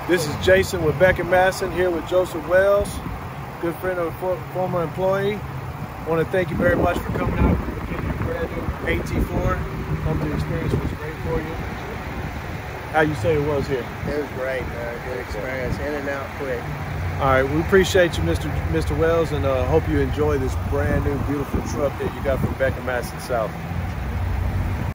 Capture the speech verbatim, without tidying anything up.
This is Jason with Beck and Masten here with Joseph Wells, good friend of a former employee. I want to thank you very much for coming out and getting your brand new A T four. Hope the experience was great for you. How you say it was here? It was great, man. Good experience, in and out quick. All right, we appreciate you, Mister Mister Wells, and uh, hope you enjoy this brand new, beautiful truck that you got from Beck and Masten South.